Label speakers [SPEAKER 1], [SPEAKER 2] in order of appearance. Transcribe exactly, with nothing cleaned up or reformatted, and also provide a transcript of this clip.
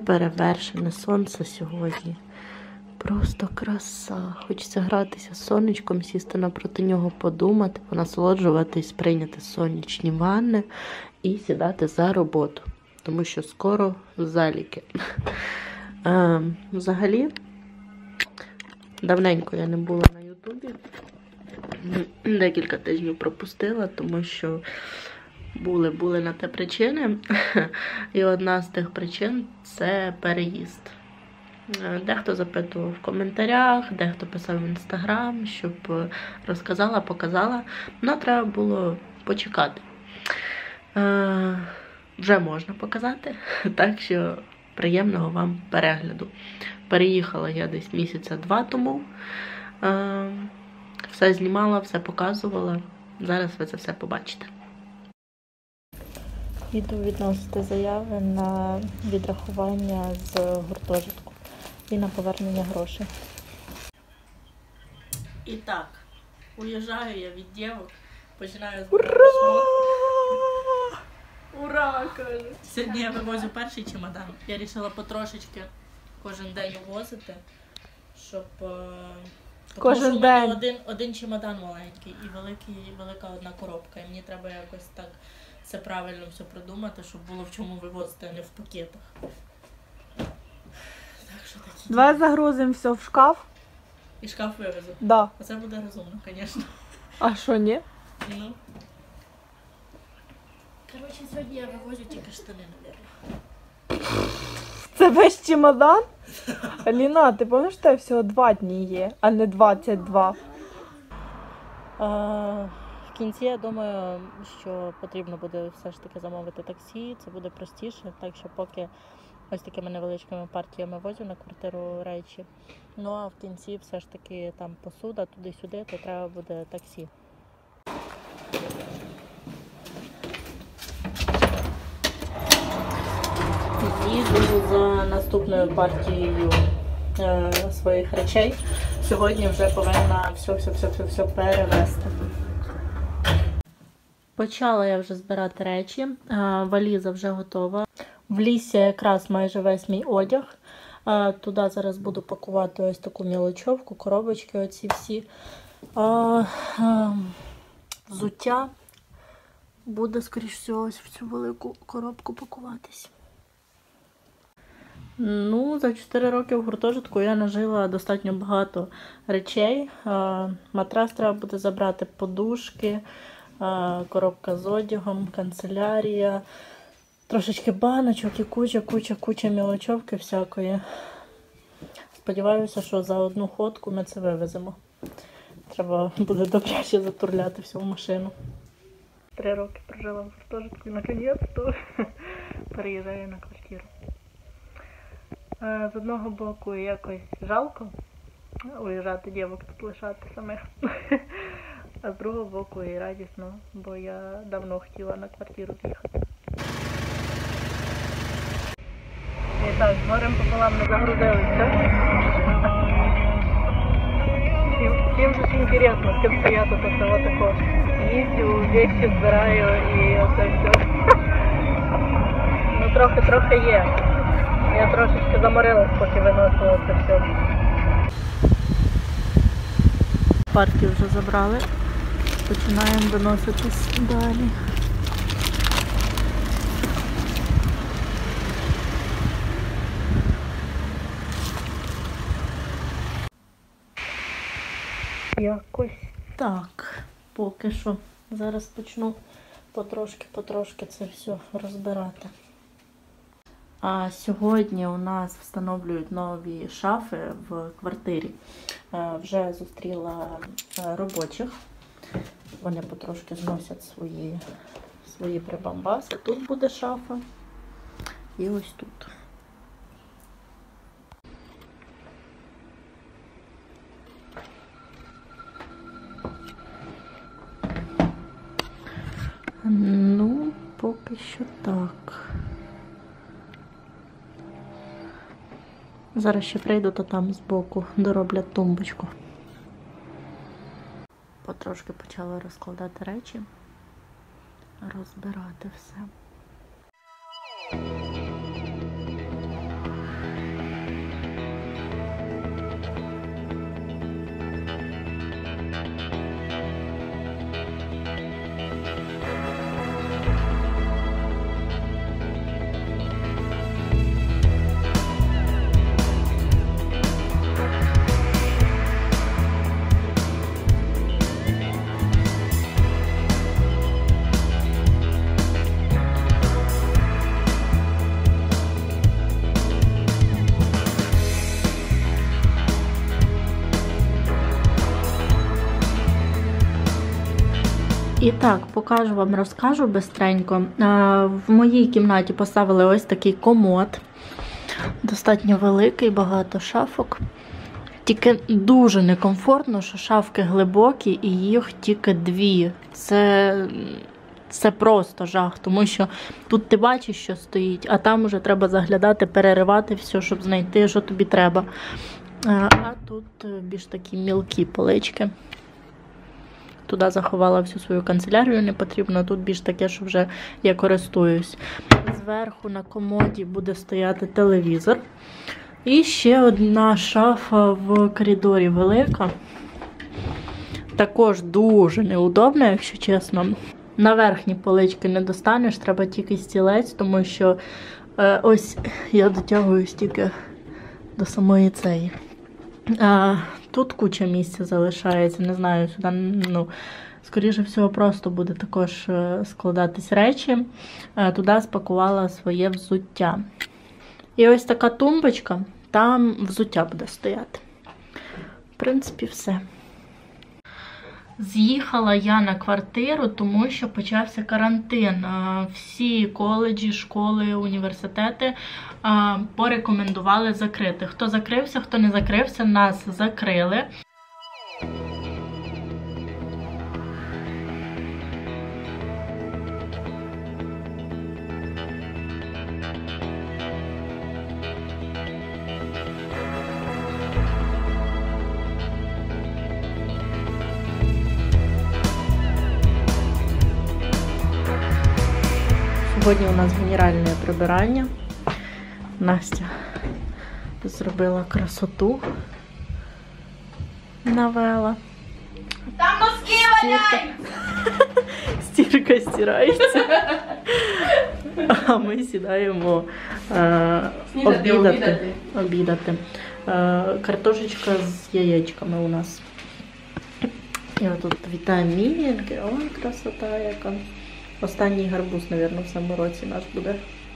[SPEAKER 1] неперевершене сонце сьогодні. Просто краса. Хочеться гратися з сонечком, сісти напроти нього, подумати, понасолоджуватись, прийняти сонячні ванни і сідати за роботу. Тому що скоро заліки. Е, взагалі, давненько я не була на Ютубі. Декілька тижнів пропустила, тому що були, були на те причини. І одна з тих причин – це переїзд. Дехто запитував в коментарях, дехто писав в інстаграм, щоб розказала, показала. Ну, треба було почекати. Е, вже можна показати, так що приємного вам перегляду. Переїхала я десь місяця два тому. Е, все знімала, все показувала. Зараз ви це все побачите. Йду відносити заяви на відрахування з гуртожитку і на повернення грошей. І так, уїжджаю я від дівок, починаю з
[SPEAKER 2] Ура! Ура, кажу!
[SPEAKER 1] Сьогодні я вивозю перший чемодан. Я вирішила потрошечки кожен день вивозити, щоб
[SPEAKER 2] кожен
[SPEAKER 1] тому,
[SPEAKER 2] день
[SPEAKER 1] один, один чемодан маленький і великий, велика одна коробка. І мені треба якось так все правильно все продумати, щоб було в чому вивозити, а не в пакетах. Так що такі.
[SPEAKER 2] Давай загрузимо все в шкаф.
[SPEAKER 1] І шкаф вивезу.
[SPEAKER 2] Да.
[SPEAKER 1] Оце буде розумно, звісно.
[SPEAKER 2] А що, ні?
[SPEAKER 1] Ну. Коротше, сьогодні я вивозю тільки штани, мабуть.
[SPEAKER 2] Це весь чемодан? Аліна, ти пам'ятаєш, що всього два дні є, а не двадцять два?
[SPEAKER 1] А, в кінці, я думаю, що потрібно буде все ж таки замовити таксі, це буде простіше, так що поки ось такими невеличкими партіями возю на квартиру речі. Ну а в кінці все ж таки там посуда, туди-сюди, то треба буде таксі. Їду за наступною партією е, своїх речей. Сьогодні вже повинна все-все-все-все перевезти. Почала я вже збирати речі. Е, валіза вже готова. В лісі якраз майже весь мій одяг. Е, туди зараз буду пакувати ось таку мілочовку, коробочки оці всі. Е, е, взуття буде, скоріш всього, ось в цю велику коробку пакуватись. Ну, за чотири роки в гуртожитку я нажила достатньо багато речей. Матрас треба буде забрати, подушки, коробка з одягом, канцелярія, трошечки баночок і куча-куча-куча мілочовки всякої. Сподіваюся, що за одну ходку ми це вивеземо. Треба буде добряче затурляти всю машину. Три роки прожила в гуртожитку і наконець-то переїжджаю на квартиру. З одного боку якось жалко уїжджати дівок тут лишати самих, а з другого боку і радісно, бо я давно хотіла на квартиру їхати. І так, з горем пополам не загрузилися. Всім, всім ж інтересно, з ким я тут оце отако їздю, вещи збираю і оце все. Ну трохи-трохи є. Я трошечки заморилась, поки виносила це все. Партію вже забрали. Починаємо виноситись далі. Якось так. Поки що. Зараз почну потрошки-потрошки це все розбирати. А сьогодні у нас встановлюють нові шафи в квартирі. Вже зустріла робочих. Вони потрошки зносять свої, свої прибамбаси. Тут буде шафа і ось тут. Ну, поки що так. Зараз ще прийду, то там збоку дороблять тумбочку. Потрошки почала розкладати речі, розбирати все. І так, покажу вам, розкажу бистренько. В моїй кімнаті поставили ось такий комод. Достатньо великий, багато шафок. Тільки дуже некомфортно, що шафки глибокі і їх тільки дві. Це, це просто жах, тому що тут ти бачиш, що стоїть, а там вже треба заглядати, переривати все, щоб знайти, що тобі треба. А тут більш такі мілкі полички. Туди заховала всю свою канцелярію, не потрібно. Тут більш таке, що вже я користуюсь. Зверху на комоді буде стояти телевізор. І ще одна шафа в коридорі велика. Також дуже неудобна, якщо чесно. На верхні полички не достанеш, треба тільки стілець, тому що е, ось я дотягуюсь тільки до самої цієї. А, тут куча місця залишається, не знаю, сюди, ну, скоріше всього, просто буде також складатись речі. А, туди спакувала своє взуття. І ось така тумбочка, там взуття буде стояти. В принципі, все. З'їхала я на квартиру, тому що почався карантин. Всі коледжі, школи, університети порекомендували закрити. Хто закрився, хто не закрився, нас закрили. Сьогодні у нас генеральне прибирання. Настя зробила красоту, навела.
[SPEAKER 2] Там носки валяй!
[SPEAKER 1] Стірка стирається. А ми сідаємо е,
[SPEAKER 2] Снідати,
[SPEAKER 1] обідати.
[SPEAKER 2] обідати.
[SPEAKER 1] обідати. Е, картошечка з яєчками у нас. І отут вітамінки. Ой, красота яка. Останній гарбуз, мабуть, в цьому році наш буде.